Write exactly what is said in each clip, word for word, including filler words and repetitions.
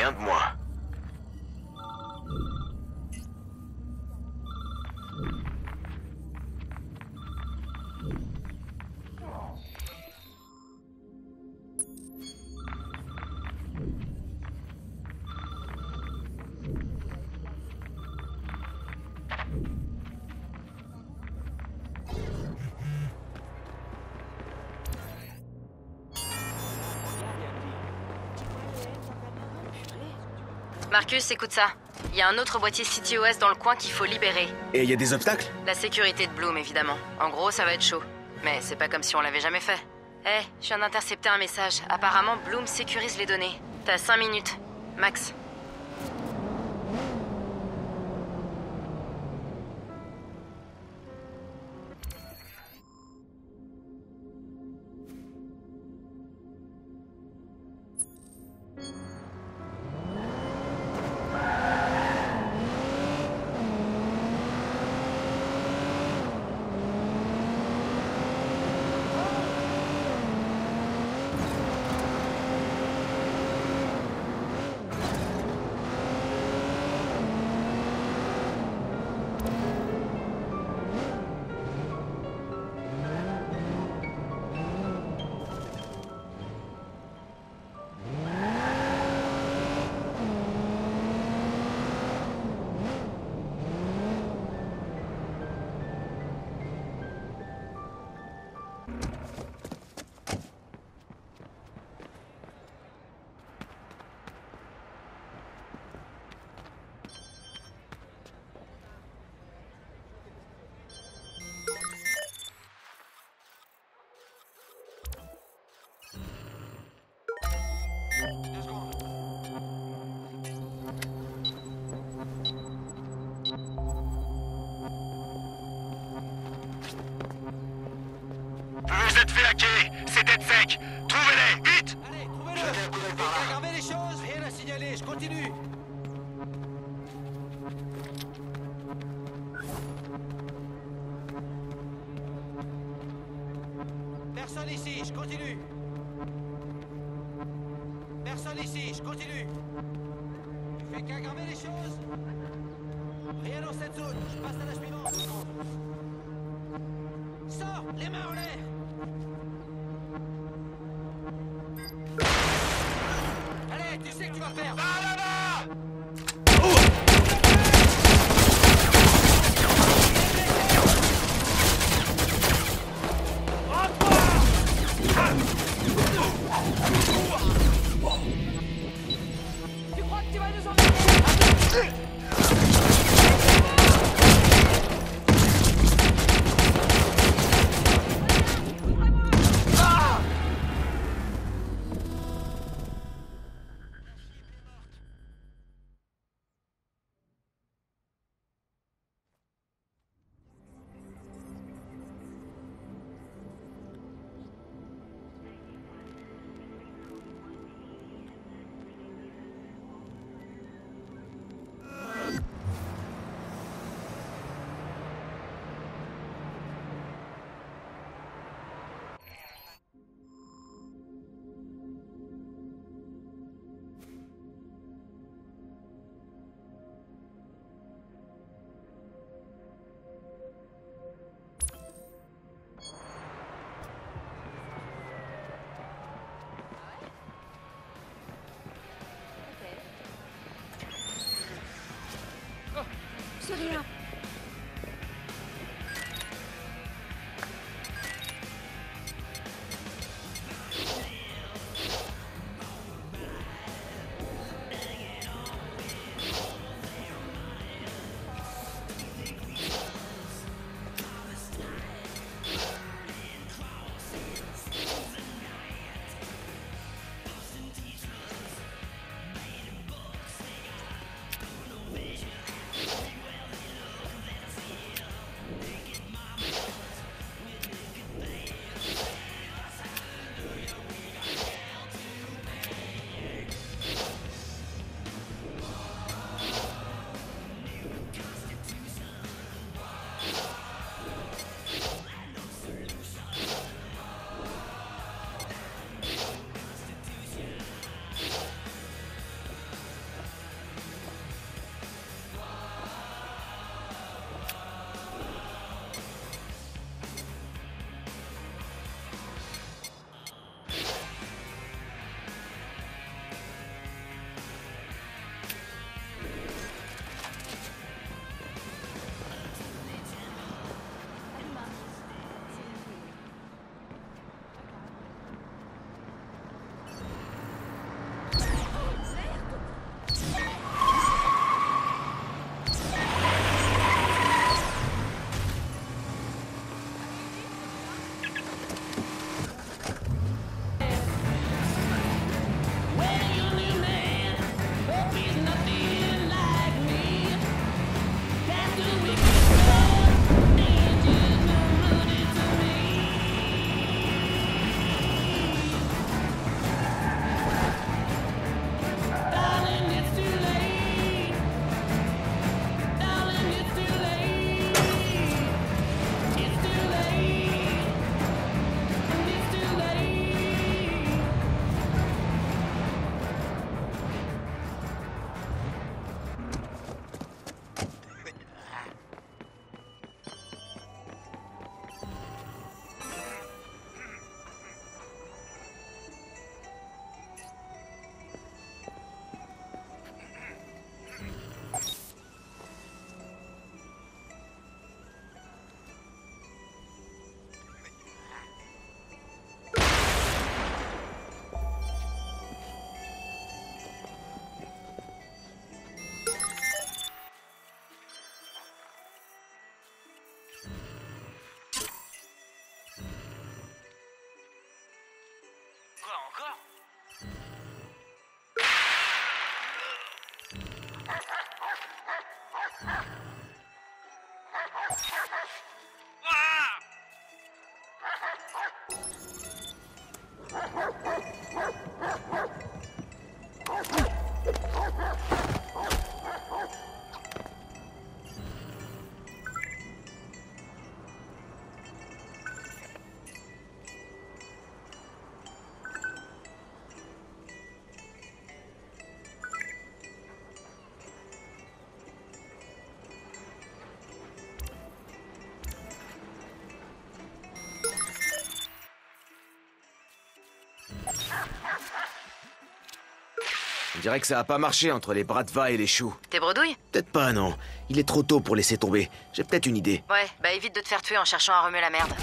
et un de moins. Marcus, écoute ça. Il y a un autre boîtier C T O S dans le coin qu'il faut libérer. Et il y a des obstacles? La sécurité de Bloom, évidemment. En gros, ça va être chaud. Mais c'est pas comme si on l'avait jamais fait. Eh, hey, je viens d'intercepter un message. Apparemment, Bloom sécurise les données. T'as cinq minutes. Max. Vous êtes fait hacker. C'est DedSec. Trouvez-les, vite. Allez, trouvez-le. J'ai aggravé les choses. Rien à signaler, je continue. Personne ici, je continue. Personne ici, je continue. Tu fais qu'aggraver les choses. Rien dans cette zone, je passe à la suivante. Sors, les mains en l'air. Allez, tu sais que tu vas perdre. Va là-bas. Tu crois que tu vas nous emmener? On dirait que ça a pas marché entre les Bratva et les choux. T'es bredouille? Peut-être pas, non. Il est trop tôt pour laisser tomber. J'ai peut-être une idée. Ouais, bah évite de te faire tuer en cherchant à remuer la merde.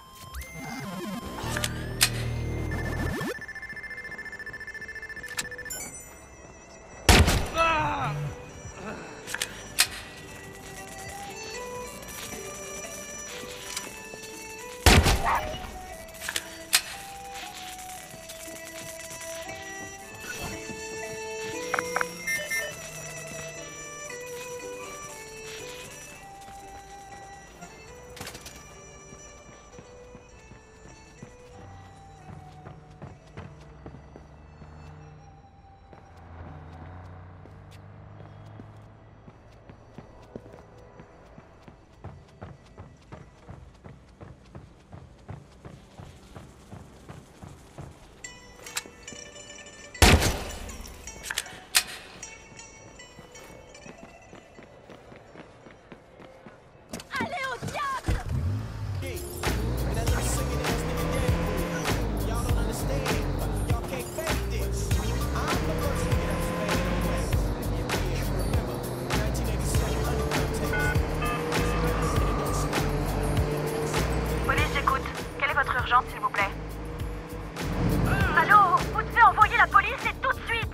S'il vous plaît. Allô? Vous devez envoyer la police et tout de suite.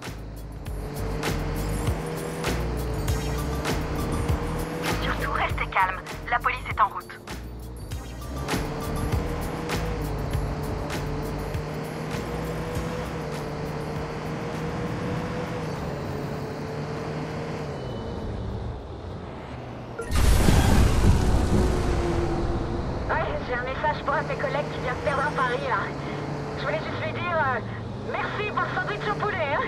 Surtout, restez calme. La police est en route. J'ai un message pour un de tes collègues qui vient de perdre un pari, là. Je voulais juste lui dire euh, merci pour le sandwich au poulet, hein.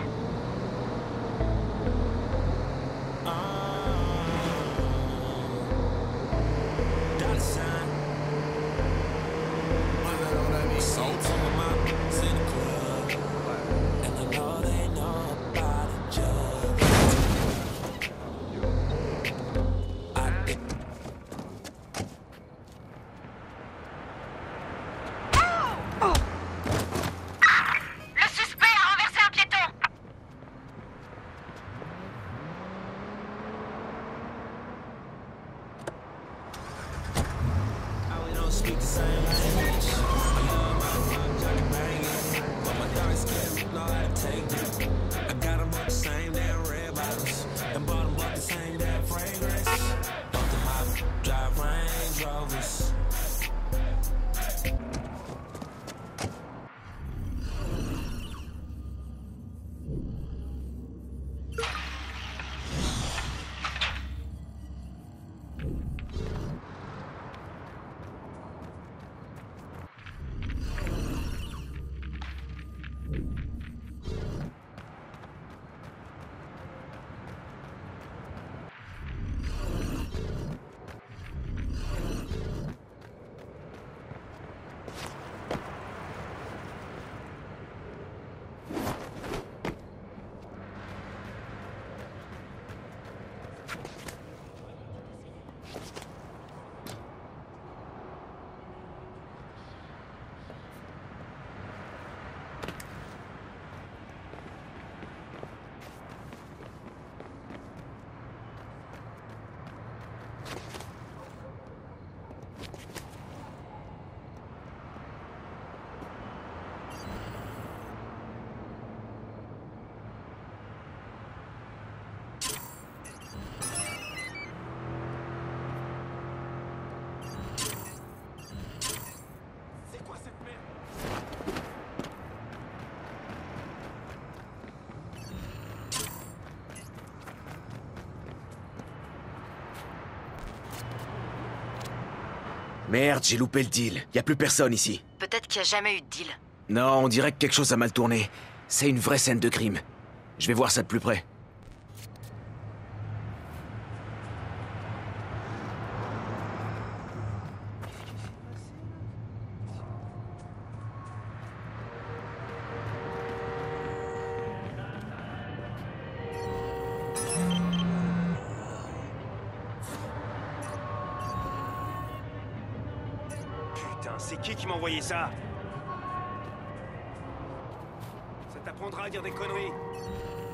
Speak the same language. I love my mom, Johnny banging. But my dark skin, know how to take it. I got them up the same damn red bottles. And bought them up the same damn fragrance. Off the hop, drive Range Rovers. Merde, j'ai loupé le deal. Y a plus personne ici. Peut-être qu'il n'y a jamais eu de deal. Non, on dirait que quelque chose a mal tourné. C'est une vraie scène de crime. Je vais voir ça de plus près. C'est qui qui m'a envoyé ça? Ça t'apprendra à dire des conneries.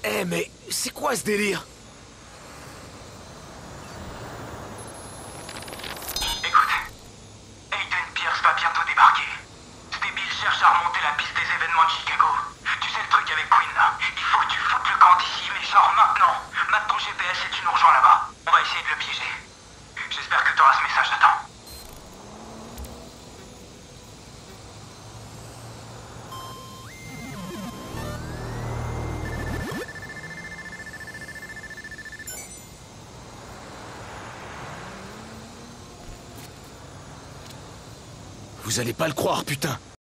Eh, mais c'est quoi ce délire? Écoute, Aiden Pierce va bientôt débarquer. Ce débile cherche à remonter la piste des événements de Chicago. Tu sais le truc avec Quinn là? Il faut que tu foutes le camp d'ici, mais genre maintenant. Mate ton G P S et tu nous rejoins là-bas. On va essayer de le piéger. J'espère que tu auras ce message de temps. Vous allez pas le croire, putain.